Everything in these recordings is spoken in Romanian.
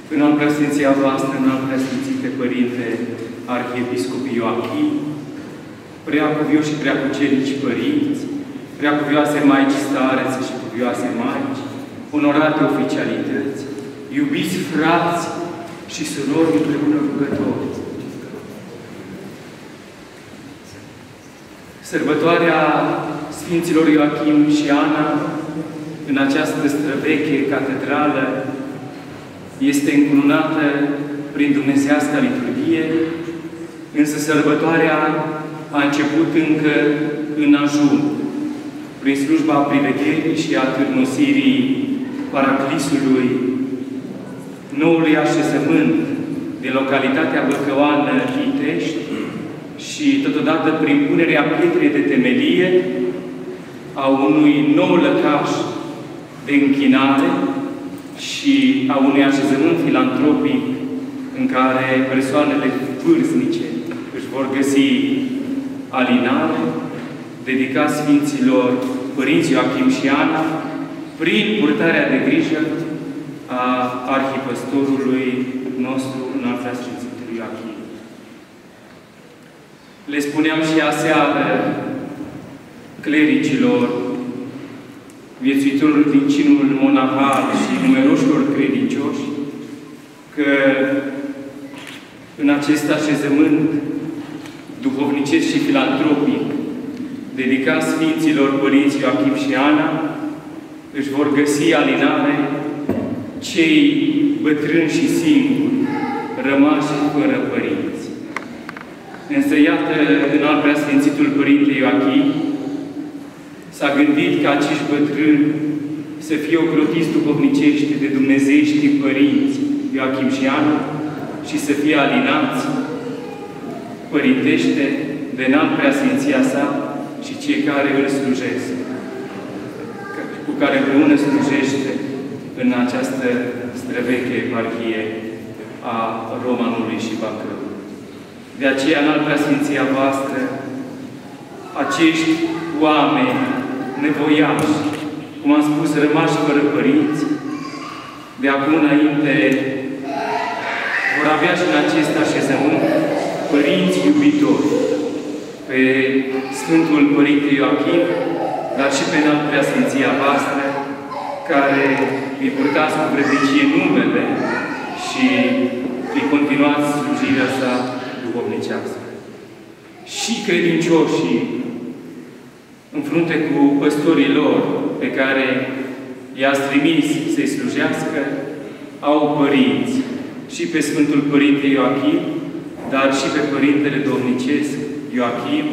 în al preasfinția voastră, în al preasfințite Părinte Arhiepiscop Ioachim, preacuvioși și preacucerici părinți, preacuvioase maici starețe și cuvioase maici, onorate oficialități, iubiți frați și surori împreună rugători. Sărbătoarea Sfinților Ioachim și Ana, în această străveche catedrală, este încununată prin dumnezeiasca liturghie, însă sărbătoarea a început încă în ajun, prin slujba privegherii și a târnosirii Paraclisului, noului așezământ din localitatea băcăoană Itești și totodată prin punerea pietrei de temelie a unui nou lăcaș de închinare și a unui așezământ filantropic în care persoanele vârstnice își vor găsi alinare, dedicat Sfinților Părinți Ioachim și Ana, prin purtarea de grijă a arhipăstorului nostru în al preasfințitului Ioachim. Le spuneam și aseară clericilor, viețuitorilor din cinul monahal și numeroșilor credincioși, că în acest așezământ duhovnicesc și filantropic, dedicat Sfinților Părinți Ioachim și Ana, își vor găsi alinare cei bătrâni și singuri, rămași fără părinți. Însă, iată, în al preasfințitul Părinte Ioachim, s-a gândit ca acești bătrâni să fie ocrotiți duhovnicește de dumnezeiești părinți Ioachim și Ana și să fie alinați părintește de înalt preasfinția sa și cei care îl slujesc, cu care împreună slujește în această străveche eparhie a Romanului și Bacău. De aceea, în al preasfinția voastră, acești oameni nevoiași, cum am spus, rămași fără părinți, de acum înainte vor avea și în acest așezământ părinți iubitori, pe Sfântul Părinte Ioachim, dar și pe înalt preasfinția voastră, care îi purtați cu vrednicie numele și îi continuați slujirea sa duhovnicească. Și credincioșii, în frunte cu păstorii lor, pe care i-ați trimis să-i slujească, au părinți, și pe Sfântul Părinte Ioachim, dar și pe Părintele Domnicesc Ioachim,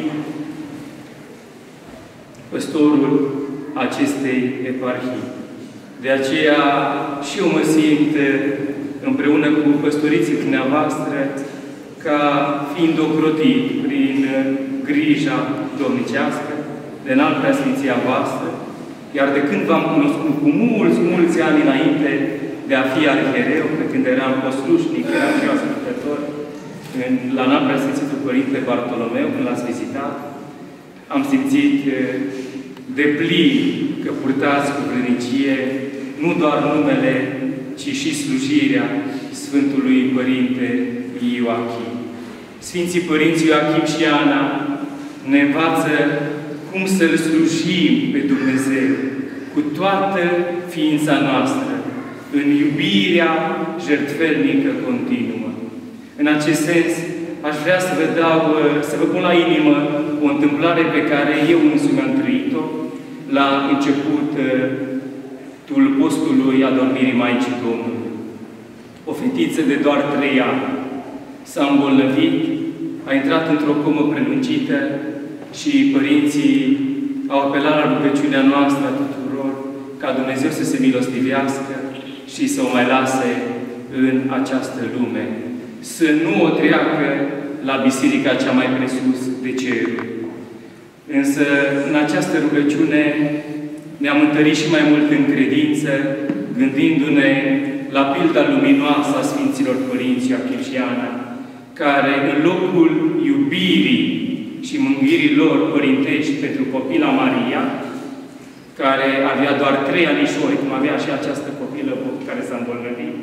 păstorul acestei eparhii. De aceea și eu mă simt împreună cu păstoriții dumneavoastră ca fiind ocrotit prin grija domnicească de înalt preasfinția voastră, iar de când v-am cunoscut cu mulți ani înainte de a fi arhiereu, pe când eram poslușnic, eram și eu ascultător, la înalt preasfințitul Părinte Bartolomeu, când l-ați vizitat, am simțit de plin că purtați cu vrednicie nu doar numele, ci și slujirea Sfântului Părinte Ioachim. Sfinții Părinți Ioachim și Ana ne învață cum să-L slujim pe Dumnezeu cu toată ființa noastră, în iubirea jertfelnică continuă. În acest sens, aș vrea să vă pun la inimă o întâmplare pe care eu însumi am trăit-o la începutul postului adormirii Maicii Domnului. O fetiță de doar 3 ani s-a îmbolnăvit, a intrat într-o comă prelungită și părinții au apelat la rugăciunea noastră a tuturor ca Dumnezeu să se milostivească și să o mai lase în această lume. Să nu o treacă la biserica cea mai presus de cer. Însă, în această rugăciune, ne-am întărit și mai mult în credință, gândindu-ne la pilda luminoasă a Sfinților Părinți Ioachim și Ana, care, în locul iubirii și mângâierii lor părintești pentru copila Maria, care avea doar 3 anișori, cum avea și această copilă care s-a îmbolnăvit,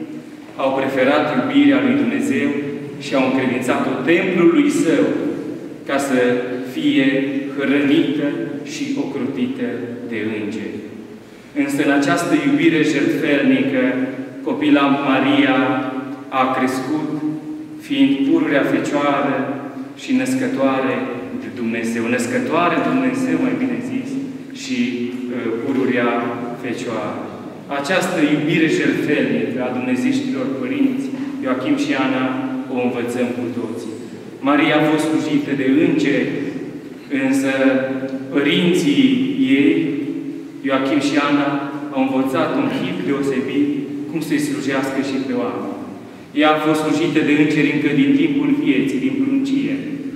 au preferat iubirea lui Dumnezeu și au încredințat-o templului Său ca să fie hrănită și ocrotită de îngeri. Însă în această iubire jertfelnică, copila Maria a crescut, fiind pururea Fecioară și născătoare de Dumnezeu. Născătoare de Dumnezeu, mai bine zis, și pururea Fecioară. Această iubire jertfelnică a dumnezeiștilor părinți, Ioachim și Ana, o învățăm cu toții. Maria a fost slujită de îngeri, însă părinții ei, Ioachim și Ana, au învățat un chip deosebit cum să-i slujească și pe oameni. Ea a fost slujită de îngeri încă din timpul vieții, din pruncie.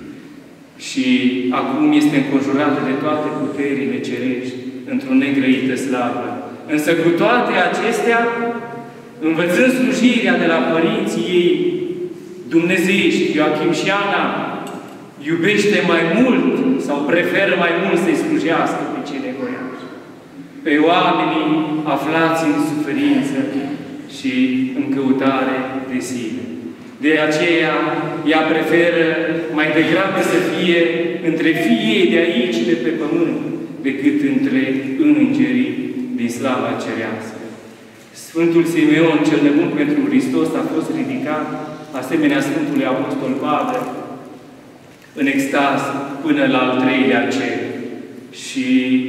Și acum este înconjurată de toate puterile cerești, într-o negrăită slavă. Însă cu toate acestea, învățând slujirea de la părinții ei dumnezeiști, Ioachim și Ana, iubește mai mult sau preferă mai mult să-i slujească pe cei nevoiași, pe oamenii aflați în suferință și în căutare de sine. De aceea, ea preferă mai degrabă să fie între fiii de aici, de pe pământ, decât între îngerii din slava cerească. Sfântul Simeon, cel nebun pentru Hristos, a fost ridicat, asemenea Sfântului Apostol Pavel, în extaz până la al treilea cer. Și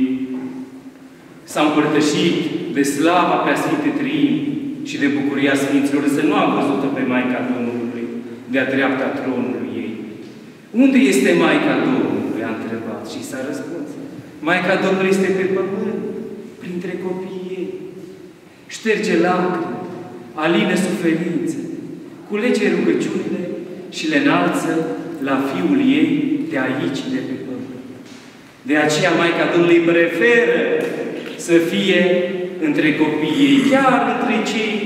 s-a împărtășit de slava Preasfinte Triimi și de bucuria Sfinților, însă nu a văzut-o pe Maica Domnului de-a dreapta tronului ei. Unde este Maica Domnului? A întrebat și s-a răspuns. Maica Domnului este pe pământ, printre copiii ei. Șterge lacrimi, alină suferințe, culege rugăciunile și le înalță la Fiul ei de aici, de pe pământ. De aceea Maica Domnului preferă să fie între copiii ei, chiar între cei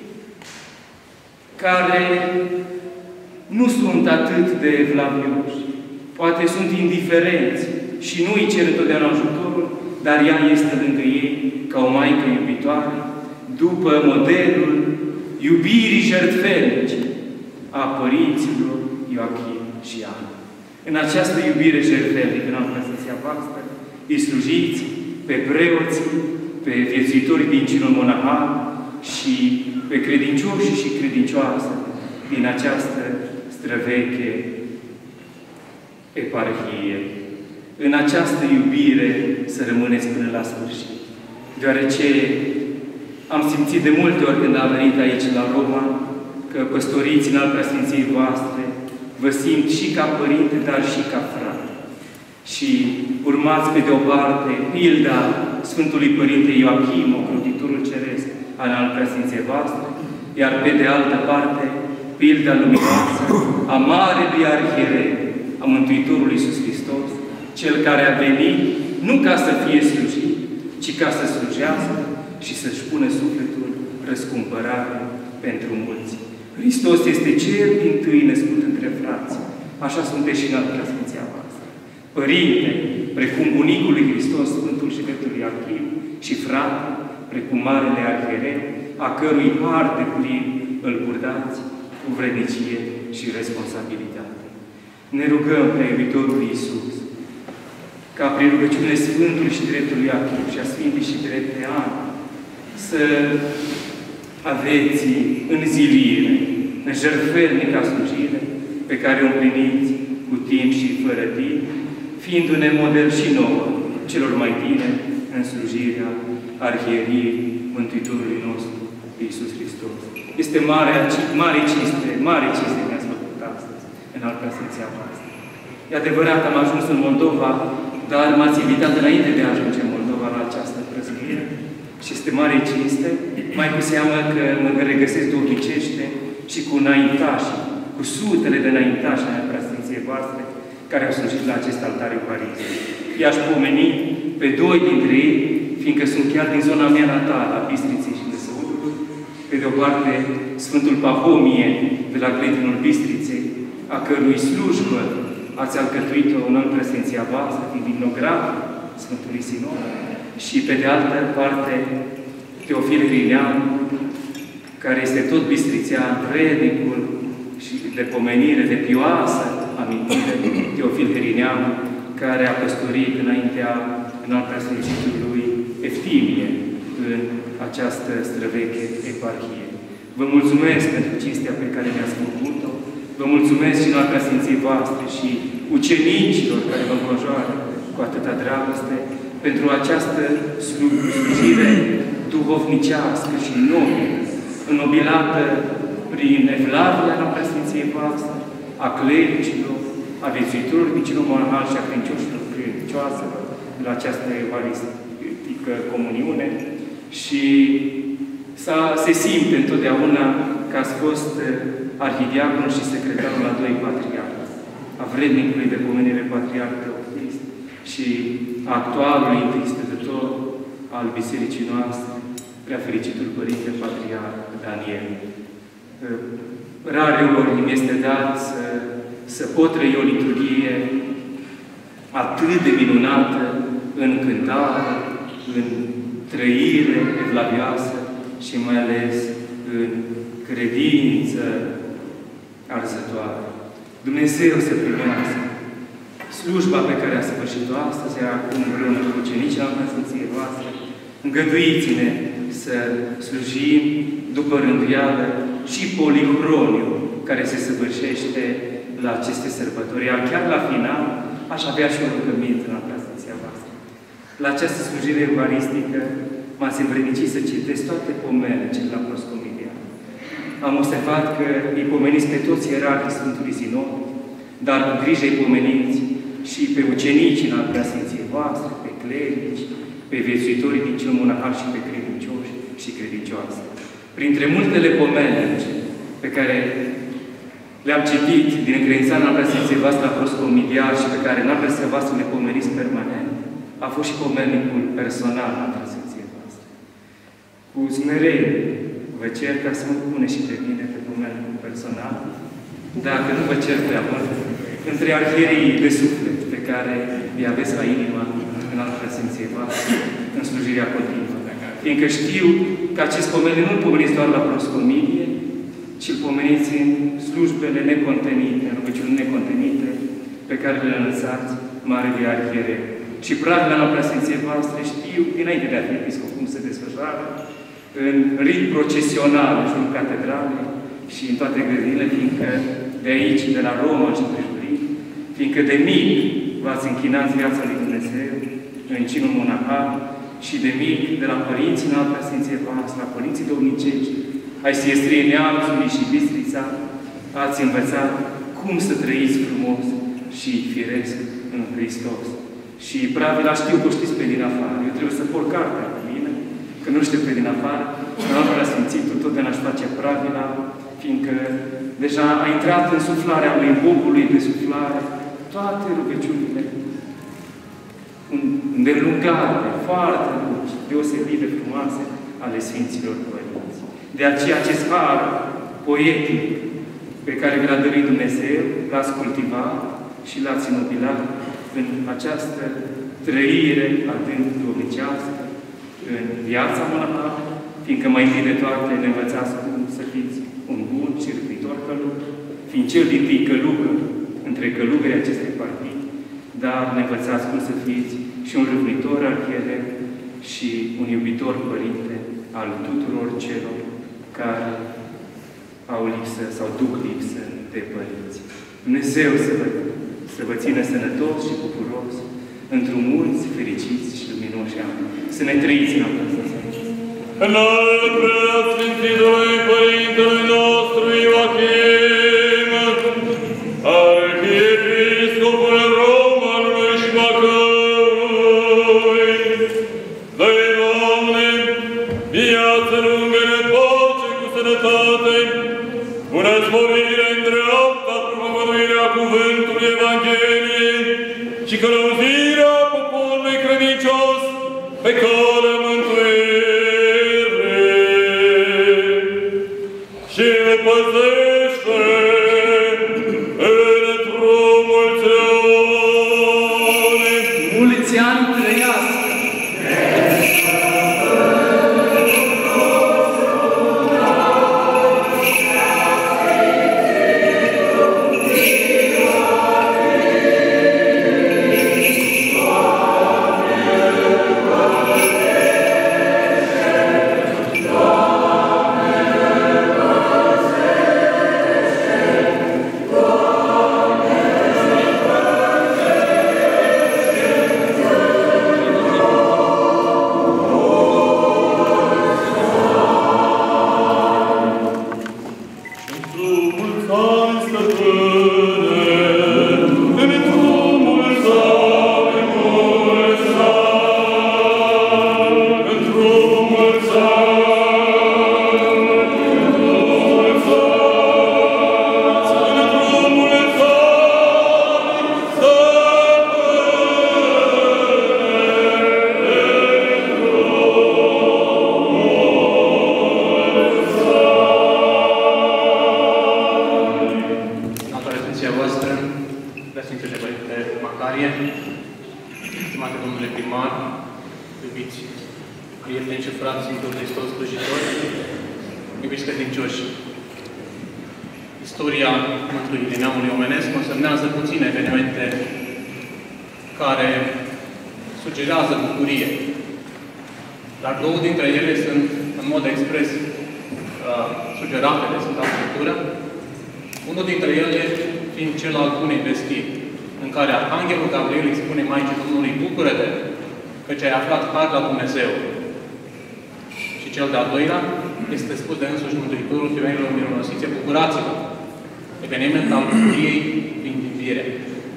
care nu sunt atât de evlavioși, poate sunt indiferenți și nu îi cer întotdeauna ajutorul, dar ea este lângă ei ca o maică iubitoare, după modelul iubirii jertfelnice a părinților Ioachim și Ana. În această iubire jertfelnică, în prezența voastră, îi slujiți pe preoți, pe viețuitorii din cinul monahal și pe credincioși și credincioase din această străveche eparhie. În această iubire să rămâneți până la sfârșit. Deoarece am simțit de multe ori când am venit aici la Roma că păstoriții în al preasfinției voastre vă simt și ca părinte, dar și ca frate. Și urmați pe de o parte pilda Sfântului Părinte Ioachim, ocrotitorul ceresc al preasfinției voastre, iar pe de altă parte pilda luminoasă a Marelui Arhierei, a Mântuitorului Iisus Hristos, Cel care a venit nu ca să fie slujit, ci ca să slujească și să-și pună sufletul răscumpărare pentru mulți. Hristos este Cel dintâi născut între frați. Așa sunteți și în al preasfinția voastră. Părinte, precum bunicul lui Hristos, Sfântul și Dreptul Ioachim, și frate, precum Marele Arhiereu, a cărui har de plin îl purtați cu vrednicie și responsabilitate. Ne rugăm pe iubitorul Iisus, ca prin rugăciunile Sfântului și Dreptului Ioachim și a Sfintei și Drepte Ana, să aveți în zilire, în jertfelnica slujire, pe care o împliniți cu timp și fără timp, fiindu-ne model și nouă, celor mai tineri, în slujirea Arhieriei Mântuitorului nostru, Iisus Hristos. Este mare cinste ne-ați făcut astăzi, în al preasfinția voastră. E adevărat, am ajuns în Moldova, dar m-ați invitat înainte de a ajunge în Moldova la această prăznuire și este mare cinste, mai cu seamă că mă regăsesc duhovnicește și cu înaintași, cu sutele de înaintași în preasfinției voastre, care au slujit la acest altar euharistic. I-aș pomeni pe doi dintre ei, fiindcă sunt chiar din zona mea natală, a Bistriței și Lăsăutului, pe de o parte Sfântul Pahomie, de la Grădinul Bistriței, a cărui slujbă ați alcătuit-o în preasfinția voastră, fiind dimnograf Sfântului Sinod, și pe de altă parte Teofil Grineanu, care este tot bistrițean, vrednicul și de pomenire, de pioasă amintire, Teofil Herineanu, care a păstorit înaintea Înalpreasfințitului Eftimie în această străveche eparhie. Vă mulțumesc pentru cinstea pe care mi-ați făcut-o. Vă mulțumesc și Înalpreasfinției voastre și ucenicilor care vă înconjoară cu atâta dragoste pentru această slujire duhovnicească și nobilă, înnobilată prin evlavia Înalpreasfinției voastre, a clericilor, a viețuitorilor micinul monahal și a credincioșilor credincioaselor la această evaristică comuniune și se simte întotdeauna că ați fost arhidiaconul și secretarul la doi patriarhi, a vrednicului de pomenire patriarh Teofilist și a actualului întâi stătător al bisericii noastre, Preafericitul Părinte Patriarh Daniel. Rare ori îmi este dat să pot trăi o liturghie atât de minunată în cântare, în trăire evlavioasă și mai ales în credință arzătoare. Dumnezeu să primească slujba pe care a sfârșit-o astăzi, acum împreună cu ucenicii la Sfinției voastre. Îngăduiți-ne să slujim după rânduială și polihroniu care se săvârșește la aceste sărbători. Iar chiar la final, aș avea și o rugăminte la Sfinția voastră. La această slujire evaristică m-ați învrednicit să citesc toate pomenele cele la proscomilia. Am observat că îi pomeniți pe toți ierarhii Sfântului Sinod, dar cu grijă îi pomeniți și pe ucenicii la Preasfinției voastre, pe clerici, pe viețuitorii din cel monahal și pe credincioși și credincioase. Printre multele pomene pe care le-am citit din încredințarea la Preasfinției voastre la proscomilia și pe care n-am Preasfinției voastre le pomeniți permanent, a fost și pomenicul personal la Preasfinției voastre. Cu smerenie vă cer ca să mă pune și pe mine pe pomenicul personal, dacă nu vă cer prea mult, între arhierii de suflet pe care îi aveți la inima în altă Preasfinției voastre, în slujirea continuă. Fiindcă știu că acest pomenic nu-l pomeniți doar la proscomilie, ci îl pomeniți în slujbele necontenite, în rugăciuni necontenite, pe care le lăsați Marele Arhiereu. Și pravila la Preasfinției voastre știu, dinainte de a fi episcop, cum se desfășoară, în rit procesional, în jurul catedralei și în toate grădinile, fiindcă de aici, de la Roma și împrejurim, fiindcă de mic v-ați închinat viața lui Dumnezeu în cinul monahal și de mic, de la părinții în alta Sfinției voastre, la părinții domnicești, ai Siestriei Neamțului și Bistrița, ați învățat cum să trăiți frumos și firesc în Hristos. Și pravila știu că o știți pe din afară. Eu trebuie să port cartea cu mine, că nu știu pe din afară, și în altă Sfințitul totdeauna aș face pravila, fiindcă deja a intrat în suflarea lui Bogului de suflare toate rugăciunile îndelungate, foarte lungi, deosebit de frumoase ale Sfinților Părinți. De aceea acest har poetic pe care vi l-a dăruit Dumnezeu, l-ați cultivat și l-ați înnobilat în această trăire adânc duhovnicească, în viața monahală, fiindcă mai întâi de toate ne învățați cum să fiți un bun și râvnitor călugăr, fiind cel dintâi călugăr între călugării acestei partii, dar ne învățați cum să fiți și un râvnitor arhiereu și un iubitor părinte al tuturor celor care au lipsă sau duc lipsă de părinți. Dumnezeu să vă țină sănătos și bucuros într-un mulți fericiți și luminoși ani. Să ne trăiți în această zi. Înalt Preasfințitului Părintele nostru Ioachim, Arhiepiscopul Romanului și Bacăului, dă-i, Doamne, viață lungă, pace cu sănătate, bună sporire în dreapta propovăduirea cuvântului Evangheliei și călăuzirea poporului credincios pe calea mântuire. Și îl păzește într-o mulți ani. Mulți ani trăiască! Marie, stimate domnule primar, iubiți prieteni și frați în Hristos slujitori, iubiți credincioși. Istoria mântuirii neamului omenesc consemnează puține evenimente care sugerează bucurie. Dar două dintre ele sunt, în mod expres, sugerate de Sfânta Scriptură. Unul dintre ele fiind cel al bunei vestii, în care Arhanghelul Gabriel îi spune Maicii Domnului: bucură-te, căci ai aflat har la Dumnezeu. Și cel de-al doilea este spus de însuși Mântuitorul femeilor mironosițe: bucurați-vă! Eveniment al bucuriei fiind învierea.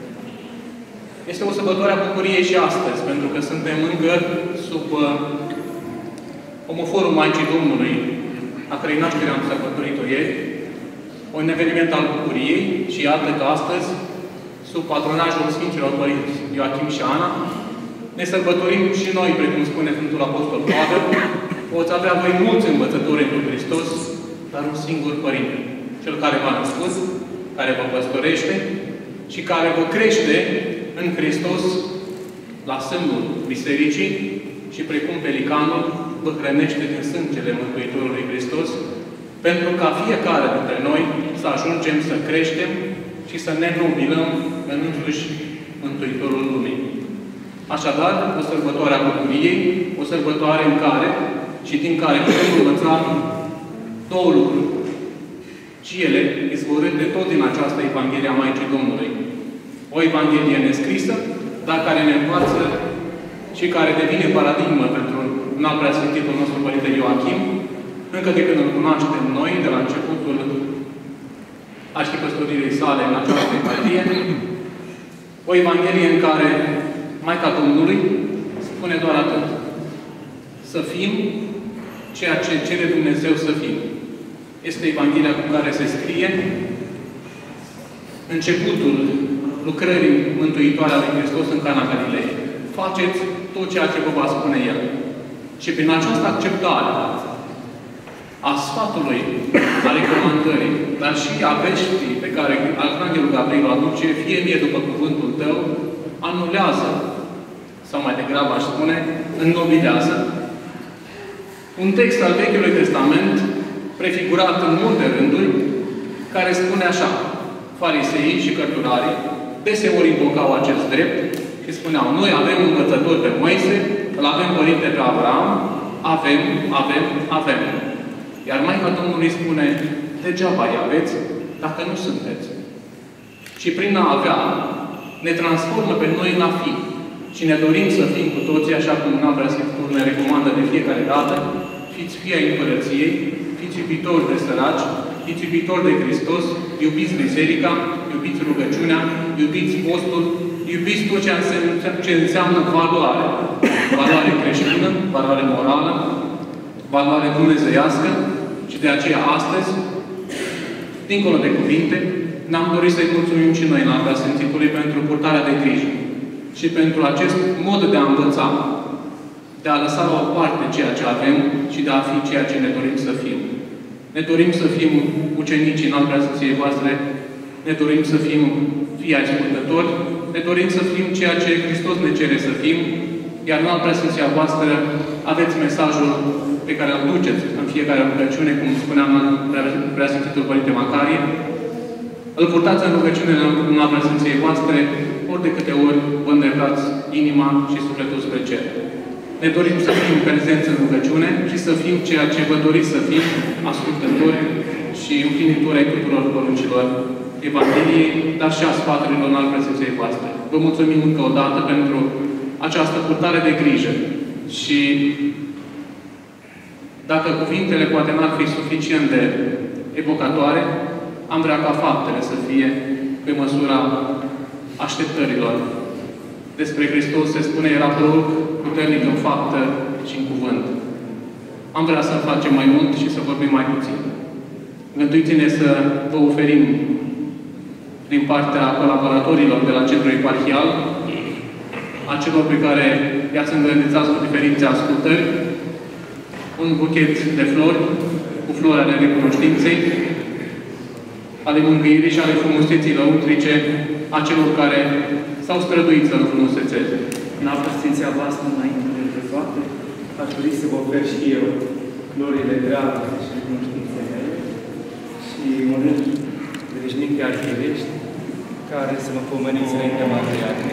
Este o sărbătoare a bucuriei și astăzi, pentru că suntem încă sub omoforul Maicii Domnului, a cărei naștere am sărbătorit-o ieri, un eveniment al bucuriei și iată că astăzi, sub patronajul Sfinților Părinți Ioachim și Ana, ne sărbătorim și noi, precum spune Sfântul Apostol Pavel: poți avea voi mulți învățători în Hristos, dar un singur Părinte, Cel care v-a născut, care vă păstorește și care vă crește în Hristos la semnul Bisericii și precum pelicanul vă hrănește din sângele Mântuitorului Hristos, pentru ca fiecare dintre noi să ajungem să creștem și să ne nobilăm în însuși Mântuitorul Lumii. Așadar, o sărbătoare a bucuriei, o sărbătoare în care și din care putem învăța două lucruri. Și ele izvorâte tot din această Evanghelie a Maicii Domnului. O Evanghelie nescrisă, dar care ne învață și care devine paradigmă pentru un alt preasfințitul nostru Părinte Ioachim, încă de când îl cunoaștem noi, de la începutul arhipăstoririi sale în această Evanghelie. O Evanghelie în care Maica Domnului spune doar atât: să fim ceea ce cere Dumnezeu să fim. Este Evanghelia cu care se scrie începutul lucrării mântuitoare a lui Hristos în Cana Galilei. Faceți tot ceea ce vă va spune El. Și prin această acceptare a sfatului, a recomandării, dar și a veștii pe care Arhanghelul Gabriel o aduce, fie mie după cuvântul tău, anulează, sau mai degrabă aș spune, înnobilează un text al Vechiului Testament, prefigurat în multe rânduri, care spune așa: fariseii și cărturarii deseori invocau acest drept și spuneau: noi avem învățător pe Moise, îl avem părinte pe Avram, avem. Iar Maica Domnului spune: degeaba îi aveți dacă nu sunteți. Și prin a avea, ne transformă pe noi în a fi. Și ne dorim să fim cu toții, așa cum în Aprea Scriptură ne recomandă de fiecare dată: fiți fii ai Împărăției, fiți iubitori de săraci, fiți iubitori de Hristos, iubiți Biserica, iubiți rugăciunea, iubiți postul, iubiți tot ce înseamnă valoare. Valoare creștină, valoare morală, valoare dumnezeiască. Și de aceea astăzi, dincolo de cuvinte, ne-am dorit să-i mulțumim și noi în Aprea Sfințitului pentru purtarea de grijă și pentru acest mod de a învăța, de a lăsa la o parte ceea ce avem și de a fi ceea ce ne dorim să fim. Ne dorim să fim ucenici în Aprea Sfinției voastre, ne dorim să fim fii ascultători, ne dorim să fim ceea ce Hristos ne cere să fim, iar în Aprea Sfinția voastră aveți mesajul pe care îl duceți în fiecare rugăciune, cum spuneam în Preasfințitul Părinte Macarie. Îl purtați în rugăciune în Aprea Sfinției voastre, ori de câte ori vă îndreptați inima și sufletul spre cer. Ne dorim să fim prezenți în rugăciune și să fim ceea ce vă doriți să fim, ascultători și împlinitori ai tuturor poruncilor Evangheliei, dar și a sfaturilor în Aprea Sfinției voastre. Vă mulțumim încă o dată pentru această purtare de grijă și dacă cuvintele poate n-ar fi suficient de evocatoare, am vrea ca faptele să fie pe măsura așteptărilor. Despre Hristos se spune: era proroc puternic în faptă și în cuvânt. Am vrea să facem mai mult și să vorbim mai puțin. Gânduiți-ne să vă oferim din partea colaboratorilor de la Centrul Eparhial, a celor pe care i-ați îngăduțat cu diferite ascultări, un buchet de flori, cu flori ale recunoștinței, ale mângâierii și ale frumuseții lăuntrice a celor care s-au străduit să-L frumusețeze. În prezența voastră, înainte de toate, aș dori să vă ofer și eu glorile grave și cunoștințele mele și un rând de veșnic de arhierești care să mă pomeniți înaintea Matriarhei.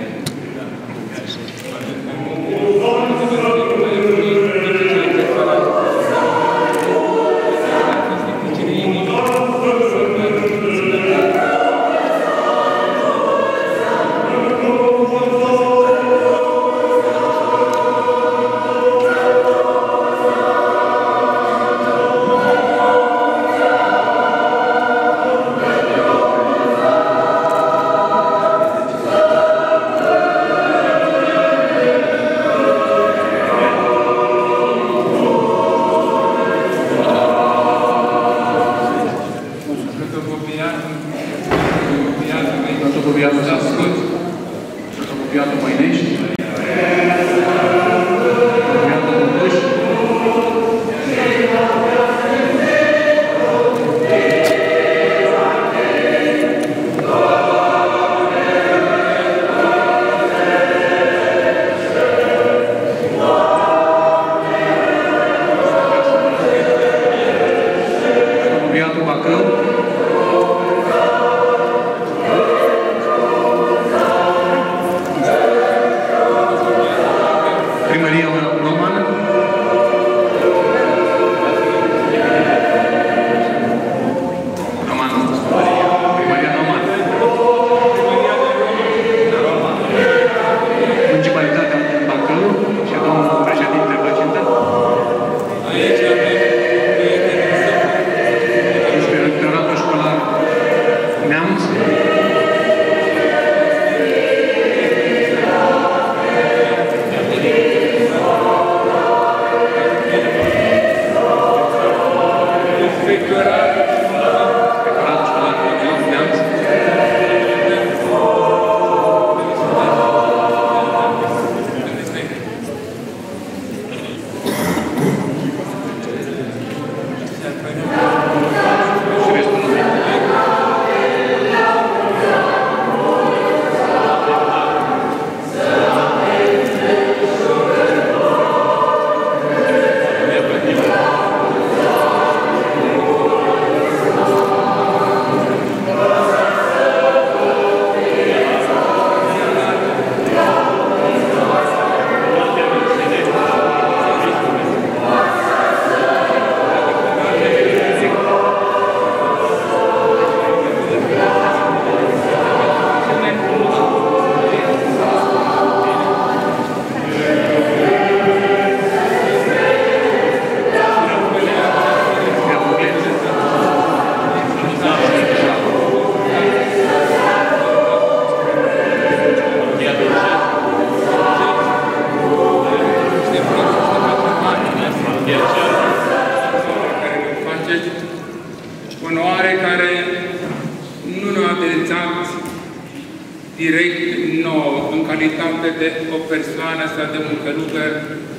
direct nouă, în calitate de o persoană sau de un călugăr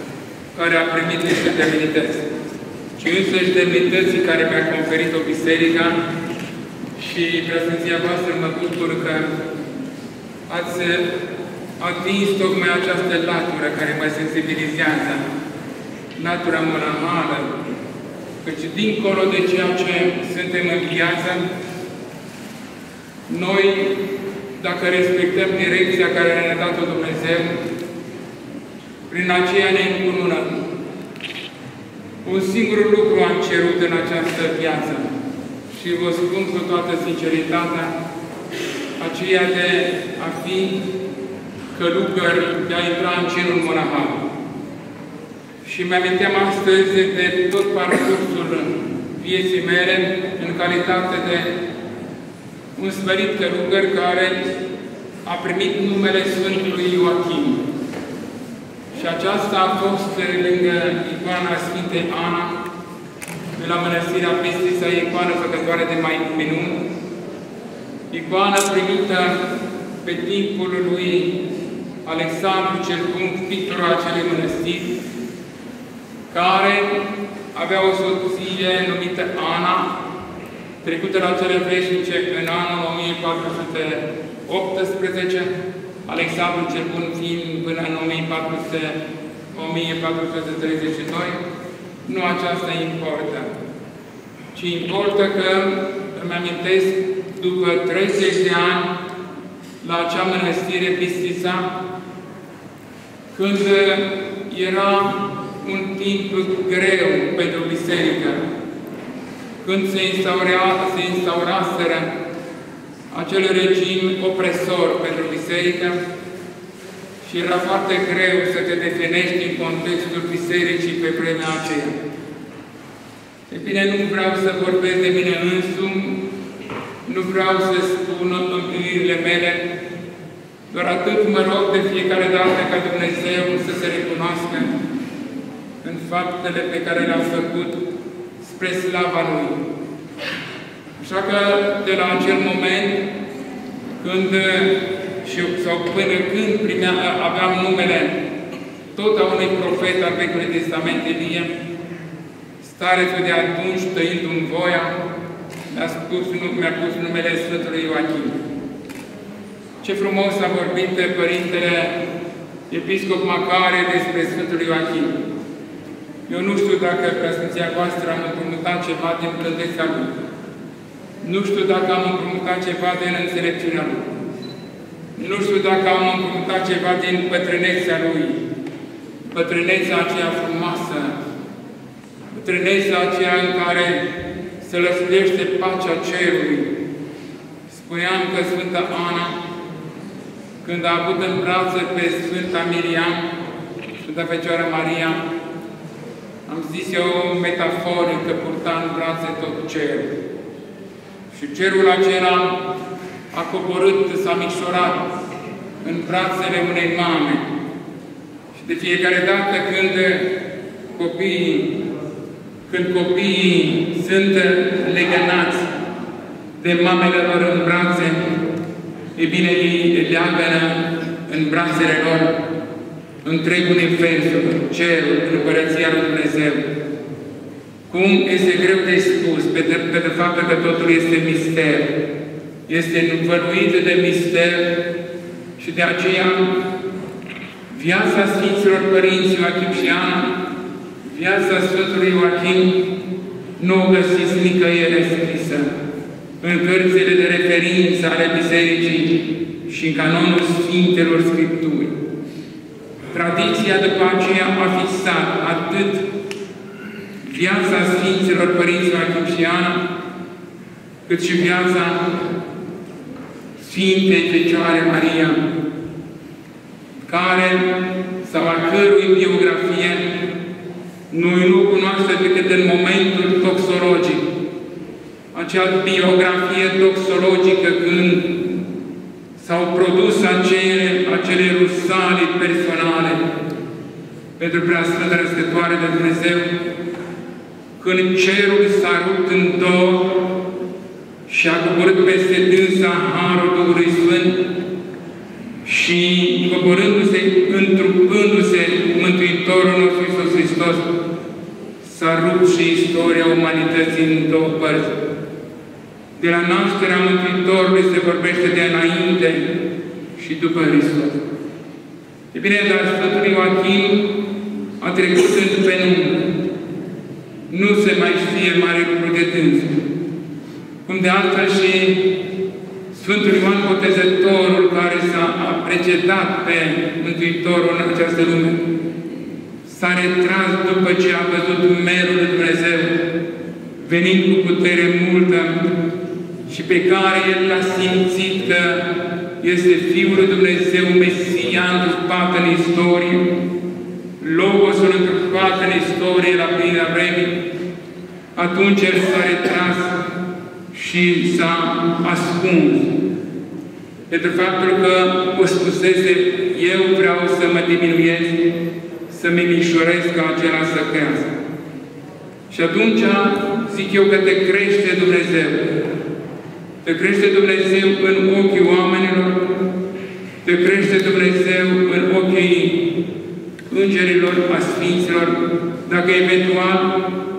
care a primit niște demnități. Și însăși demnității care mi-a conferit-o biserica și preasfinția voastră mă bucur că ați atins tocmai această latură care mă sensibilizează, latura monahală, căci dincolo de ceea ce suntem în viață, noi, dacă respectăm direcția care ne-a dat-o Dumnezeu, prin aceea ne încununăm. Un singur lucru am cerut în această viață și vă spun cu toată sinceritatea, aceea de a fi călugăr, de a intra în cerul monahal. Și mi-aminteam astăzi de tot parcursul vieții mele în calitate de un sfărit călugăr care a primit numele Sfântului Ioachim. Și aceasta a fost lângă icoana Sfintei Ana, de la Mănăstirea Bistrița, icoană făcătoare de mai minuni, icoană primită pe timpul lui Alexandru cel Bun, pictorul acelei mănăstiri, care avea o soție numită Ana, trecute la cele veșnice în anul 1418, Alexandru cel Bun fiind până în 1432, nu aceasta importă, ci importă că îmi amintesc după 30 de ani la acea mănăstire Bistrița, când era un timp greu pentru biserică, când se instauraseră acel regim opresor pentru biserică și era foarte greu să te definești în contextul bisericii pe vremea aceea. E bine, nu vreau să vorbesc de mine însumi, nu vreau să spun întâlnirile mele, doar atât mă rog de fiecare dată ca Dumnezeu să se recunoască în faptele pe care le-a făcut spre slava Lui. Așa că de la acel moment, când sau până când aveam numele tot a unui profet al Vechiului Testament, Elie, starețul de atunci, tăindu-mi voia, mi-a pus numele Sfântului Ioachim. Ce frumos a vorbit Părintele Episcop Macare despre Sfântul Ioachim. Eu nu știu dacă Preasfinția voastră am împrumutat ceva din blândețea Lui. Nu știu dacă am împrumutat ceva din înțelepciunea Lui. Nu știu dacă am împrumutat ceva din bătrânețea Lui. Bătrânețea aceea frumoasă. Bătrânețea aceea în care se lăslește pacea cerului. Spuneam că Sfânta Ana, când a avut în brațe pe Sfânta Miriam, Sfânta Fecioară Maria, am zis eu metaforică, purta în brațe tot cerul. Și cerul acela a coborât, s-a micșorat în brațele unei mame. Și de fiecare dată când copiii sunt legănați de mamele lor în brațe, e bine, ei leagănă în brațele lor întreg universul, cerul, Împărăția lui Dumnezeu. Cum este greu de spus, pe de faptul că totul este mister. Este învăluit de mister și de aceea viața Sfinților Părinți Ioachim și Ana, viața Sfântului Ioachim, nu o găsiți nicăieri scrisă în cărțile de referință ale Bisericii și în canonul Sfintelor Scripturii. Tradiția după aceea a fixat atât viața Sfinților Părinți Ioachim și Ana, cât și viața Sfintei Fecioare Maria, care, sau a cărui biografie, noi nu cunoaște decât în momentul toxologic. Acea biografie toxologică când s-au produs acele rusale personale pentru Preasfântă Răscătoare de Dumnezeu, când cerul s-a rupt în două și a coborât peste dânsa Harul Duhului Sfânt și coborându-se, întrupându-se Mântuitorul nostru Iisus Hristos, s-a rupt și istoria umanității în două părți. De la nașterea Mântuitorului se vorbește de înainte și după Hristos. E bine, dar Sfântul Ioachim a trecut în penumbră. Nu se mai știe mare lucru de dânsul. Cum de altfel și Sfântul Ioan Botezătorul, care s-a precedat pe Mântuitorul în această lume, s-a retras după ce a văzut merul lui Dumnezeu, venind cu putere multă și pe care el l-a simțit că este Fiul lui Dumnezeu, Mesia întrupat în istorie, Logosul întrupat în istorie la plinirea vremii. Atunci el s-a retras și s-a ascuns. Pentru faptul că o spusese, eu vreau să mă diminuiesc, să mă mișorez ca acela să crească. Și atunci zic eu că te crește Dumnezeu. Te crește Dumnezeu în ochii oamenilor, te crește Dumnezeu în ochii îngerilor, a Sfinților, dacă eventual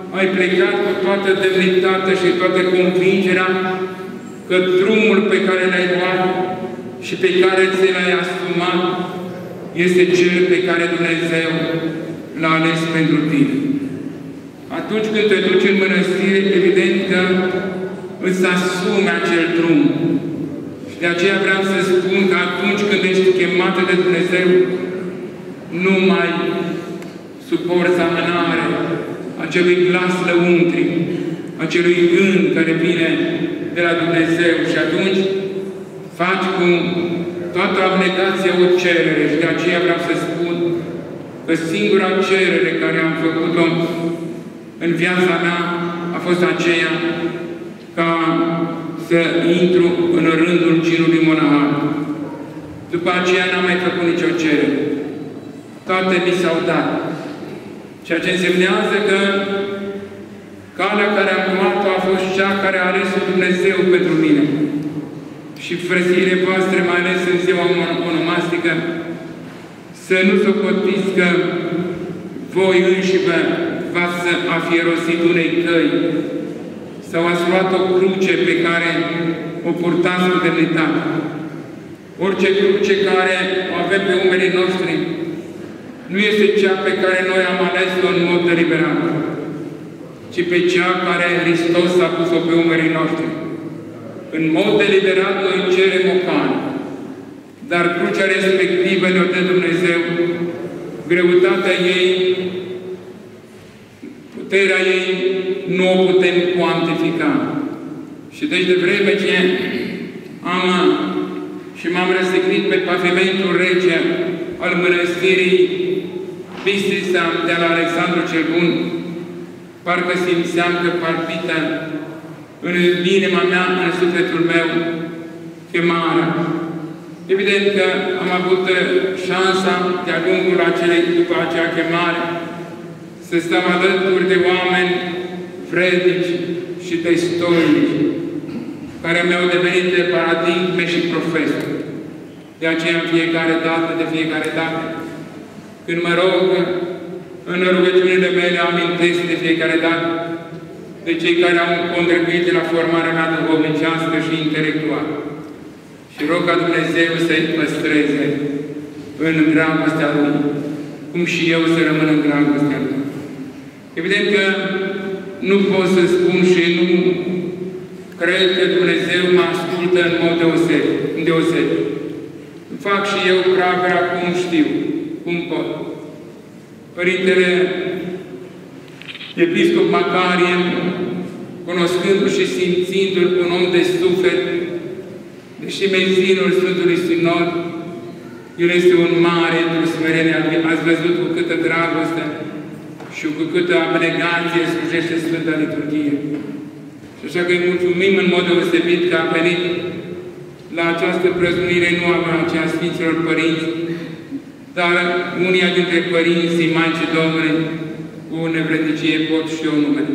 ai plecat cu toată demnitatea și toată convingerea că drumul pe care l-ai luat și pe care ți l-ai asumat este cel pe care Dumnezeu l-a ales pentru tine. Atunci când te duci în mănăstire, evident că îți asumi acel drum. Și de aceea vreau să spun că atunci când ești chemată de Dumnezeu, nu mai suporți amânare acelui glas lăuntric, acelui gând care vine de la Dumnezeu. Și atunci faci cu toată abnegația o cerere. Și de aceea vreau să spun că singura cerere care am făcut-o în viața mea a fost aceea ca să intru în rândul cinului monahal. După aceea n-am mai făcut nicio cerere. Toate mi s-au dat. Ceea ce însemnează că calea care am luat-o a fost cea care a ales Dumnezeu pentru mine. Și frățiile voastre, mai ales în ziua onomastică, să nu socotiți că voi înșivă v-ați afierosit unei căi sau ați luat o cruce pe care o purtați cu demnitate. Orice cruce care o avem pe umerii noștri nu este cea pe care noi am ales-o în mod deliberat, ci pe cea care Hristos a pus-o pe umerii noștri. În mod deliberat noi cerem o cană, dar crucea respectivă ne-o dă Dumnezeu, greutatea ei, puterea ei, nu o putem cuantifica. Și deci de vreme ce m-am răstignit pe pavimentul rece al mănăstirii Bistrița de la Alexandru cel Bun, parcă simțeam că palpită în inima mea, în sufletul meu, chemarea. Evident că am avut șansa, de-a lungul după acea chemare, să stăm alături de oameni vrednici și destoinici, care mi-au devenit de paradigme și profesori. De aceea, de fiecare dată, când mă rog, în rugăciunile mele amintesc de fiecare dată de cei care au contribuit la formarea mea duhovnicească și intelectuală. Și rog ca Dumnezeu să-i păstreze în dragostea Lui, cum și eu să rămân în dragostea Lui. Evident că nu pot să spun și nu cred că Dumnezeu mă ascultă în mod deosebit. Fac și eu pravera cum știu, cum pot. Părintele Episcop Macarie, cunoscându-l și simțindu-l un om de suflet, deși menzinul Sfântului Sinod, el este un mare într-o smerenie. Ați văzut cu câtă dragoste și cu câtă abnegație slujește Sfânta Liturghie. Și așa că îi mulțumim în mod deosebit că a venit la această prăzunire nu a aceea Sfinților Părinți, dar unia dintre părinții Maicii Domnului, cu nevrednicie pot și eu numele.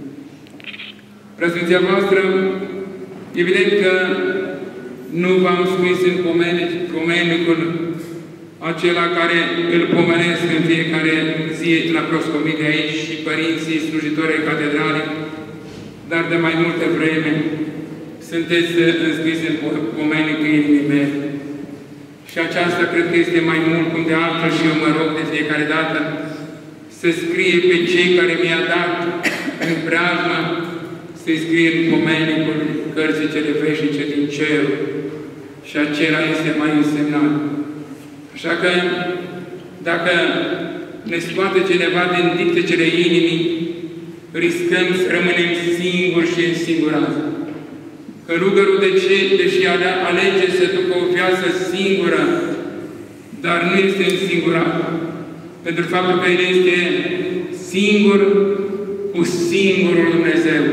Preasfinția voastră, evident că nu v-am scris în pomenicul acela care îl pomenesc în fiecare zi la proscomite aici și părinții slujitori ai catedralei, dar de mai multă vreme sunteți înscriși în pomenicul inimii mele. Și aceasta cred că este mai mult, cum de altfel și eu mă rog de fiecare dată, să scrie pe cei care mi-a dat în preajmă, să-i scrie în pomenicul cărții cele veșnice din cer. Și acela este mai însemnat. Așa că, dacă ne scoate cineva din dictecele inimii, riscăm să rămânem singuri și însingurați. Călugărul deși alege să ducă o viață singură, dar nu este însingurat. Pentru faptul că el este singur cu singurul Dumnezeu.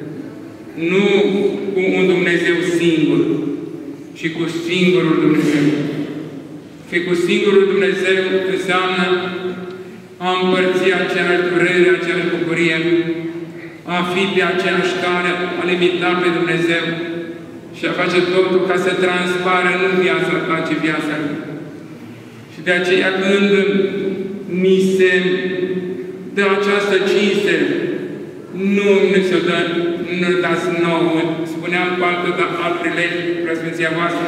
Nu cu un Dumnezeu singur, ci cu singurul Dumnezeu. Fi cu singurul Dumnezeu înseamnă a împărți aceeași durere, aceeași bucurie, a fi pe aceeași cale, a limita pe Dumnezeu și a face totul ca să transpară nu viața ta, ci viața Lui. Și de aceea când mi se dă această cinste nu ne dați nouă, spuneam cu alt prilej, preasfinția voastră,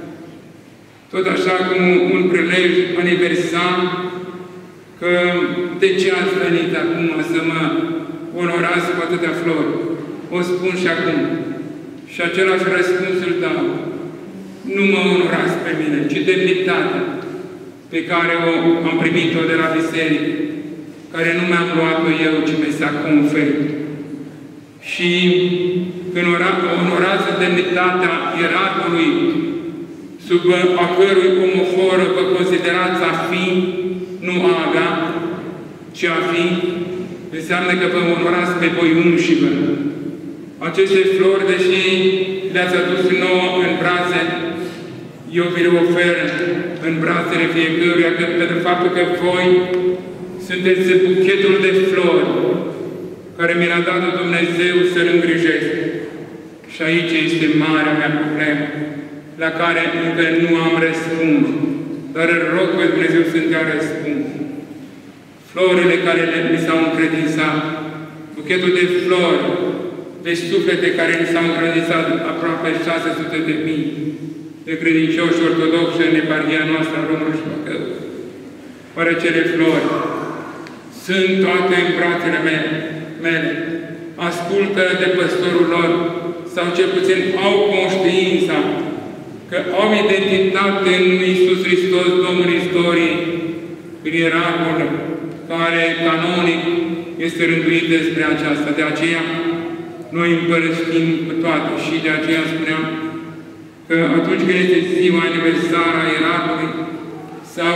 tot așa cum un prilej aniversar, că de ce ați venit acum să mă onorați cu atâtea flori? O spun și acum. Și același răspuns îl dau. Nu mă onorați pe mine, ci demnitatea pe care am primit-o de la biserică, care nu mi-am luat-o eu, ci mi s-a conferit. Și când onorați demnitatea ierarhului, sub a cărui omoforă vă considerați a fi, nu a avea, ci a fi, înseamnă că vă onorați pe voi înșivă. Aceste flori, deși le-ați adus nouă în brațe, eu vi le ofer în brațele fiecăruia, pentru faptul că voi sunteți buchetul de flori care mi l-a dat Dumnezeu să-l îngrijesc. Și aici este marea mea problemă, la care încă nu am răspuns, dar îl rog pe Dumnezeu să-mi dea răspuns. Florile care mi s-au încredințat, buchetul de flori, de suflete care mi s-au încredințat aproape 600.000 de credincioși ortodoxi în eparhia noastră a Romului și Bacău. Oare cele flori sunt toate în brațele mele, ascultă de păstorul lor, sau cel puțin au conștiința că au identitate în Iisus Hristos, Domnul istoriei, prin ierarhul care, canonic, este rânduit despre aceasta. De aceea, noi împărăștim cu toate și de aceea spuneam că atunci când este ziua aniversară a ierarhului sau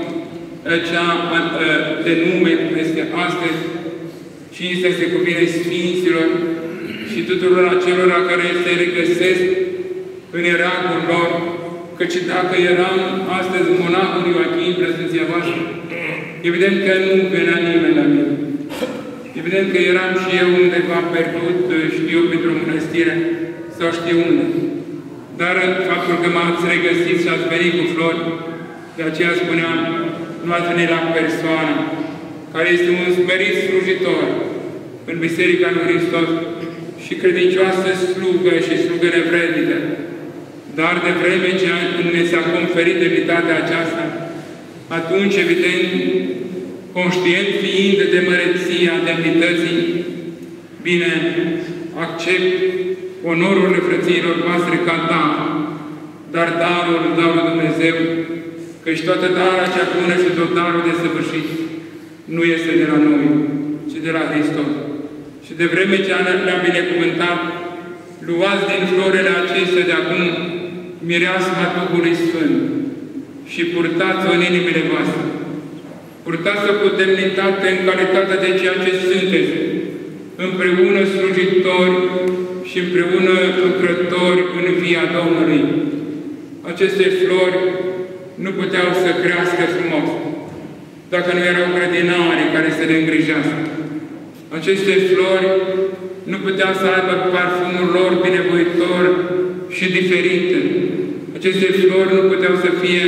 cea de nume, cum este astăzi, cinstea se cuvine Sfinților și tuturor acelora care se regăsesc în ierarhul lor, căci dacă eram astăzi monahul Ioachim, prezenția voastră, evident că nu venea nimeni la mine. Evident că eram și eu undeva pierdut, știu, pentru o mănăstire, sau știu unde. Dar faptul că m-ați regăsit și ați venit cu flori, de aceea spuneam, nu ați venit la persoană, care este un smerit slujitor în Biserica lui Hristos și credincioasă slugă și slugă nevrednică. Dar de vreme ce ne s-a conferit demnitatea aceasta, atunci, evident, conștient fiind de măreția demnității, bine, accept onorurile frățiilor voastre ca dar, dar darul dau lui Dumnezeu, căci toată darea cea bună și tot darul de săvârșit nu este de la noi, ci de la Hristos. Și de vreme ce le-am binecuvântat, luați din florile acestea de acum mireasma Duhului Sfânt și purtați-o în inimile voastre. Purtați-o cu demnitate în calitate de ceea ce sunteți, împreună slujitori și împreună lucrători în via Domnului. Aceste flori nu puteau să crească frumos dacă nu erau grădinari care să le îngrijească. Aceste flori nu puteau să aibă parfumul lor binevoitor și diferit. Aceste flori nu puteau să fie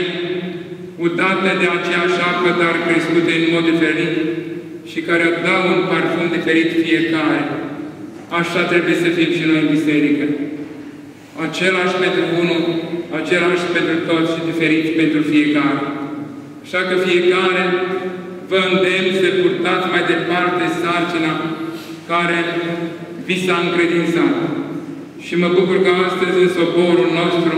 udate de aceeași apă, dar crescute în mod diferit și care dau un parfum diferit fiecare. Așa trebuie să fim și noi în biserică. Același pentru unul, același pentru toți și diferit pentru fiecare. Așa că fiecare vă îndemn să purtați mai departe sarcina care vi s-a încredințat. Și mă bucur că astăzi în soborul nostru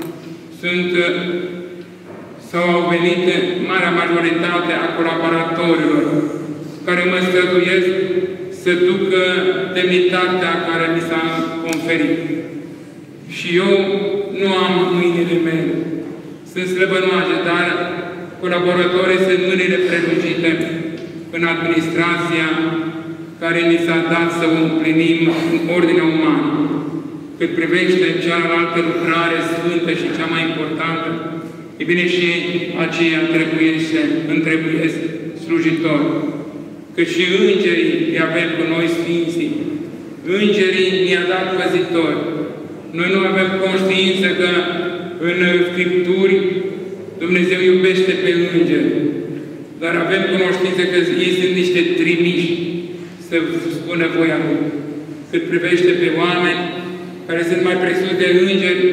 sau au venit marea majoritate a colaboratorilor care mă străduiesc să ducă demnitatea care mi s-a conferit. Și eu nu am mâinile mele. Sunt slăbănoase, dar colaboratorii sunt mâinile prelungite în administrația care ni s-a dat să o împlinim în ordinea umană. Cât privește cealaltă lucrare sfântă și cea mai importantă, e bine și aceea întrebuiesc slujitori. Că și îngerii îi avem cu noi Sfinții. Îngerii ne-a dat păzitori. Noi nu avem conștiință că în Scripturi Dumnezeu iubește pe îngeri. Dar avem cunoștință că ei sunt niște trimiși să spună voia Lui. Cât privește pe oameni care sunt mai presus de îngeri,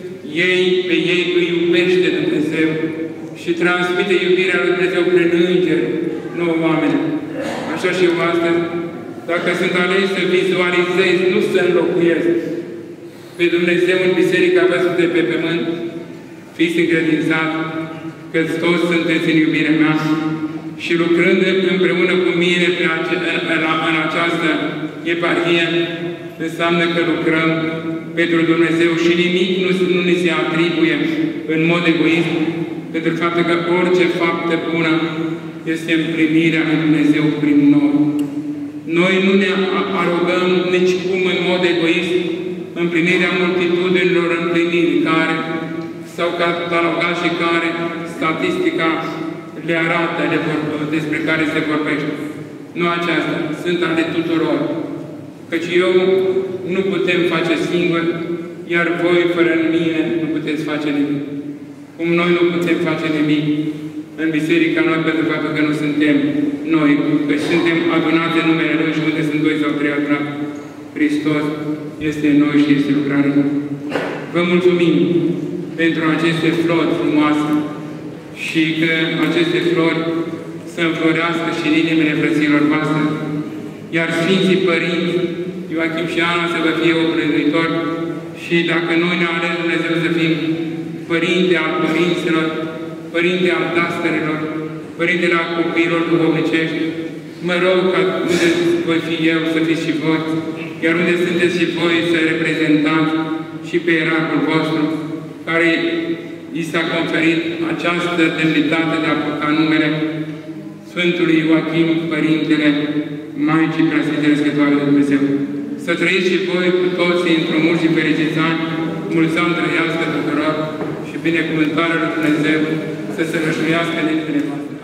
pe ei îi iubește Dumnezeu și transmite iubirea lui Dumnezeu prin îngeri, nu oameni. Așa și eu astăzi, dacă sunt ales să vizualizez, nu să înlocuiesc pe Dumnezeu în biserica văzută pe pământ, fiți încredințat că toți sunteți în iubirea mea și lucrând împreună cu mine în această eparhie, înseamnă că lucrăm pentru Dumnezeu și nimic nu ni se atribuie în mod egoist, pentru faptul că orice faptă bună este împlinirea lui Dumnezeu prin noi. Noi nu ne arogăm nici cum în mod egoist împlinirea multitudinilor împliniri care s-au catalogat și care statistica le arată despre care se vorbește. Nu aceasta, sunt ale tuturor. Căci eu nu putem face singur, iar voi fără mine nu puteți face nimic. Cum noi nu putem face nimic în biserica noi pentru faptul că nu suntem noi, că suntem adunați în numele Lui și unde sunt 2 sau 3 adunați, Hristos este în noi și este lucrarea Lui. Vă mulțumim pentru aceste flori frumoase și că aceste flori să înflorească și în inimile frăților voastre, iar Sfinții Părinți, Ioachim și Ana, să vă fie obrăduitor și dacă noi ne ales Dumnezeu să fim părinte al părinților, părinte al dascărilor, părintele al copiilor duhovnicești, mă rog ca unde voi fi eu să fiți și voi, iar unde sunteți și voi să reprezentați și pe ierarhul vostru, care i s-a conferit această demnitate de a purta numele Sfântului Ioachim, Părintele Maicii Preasfinte Născătoare de Dumnezeu. Să trăiți și voi cu toții într-un mulți și fericiți ani, mulți ani trăiască tuturor și binecuvântarea lui Dumnezeu să se rășuiască în inimile voastre.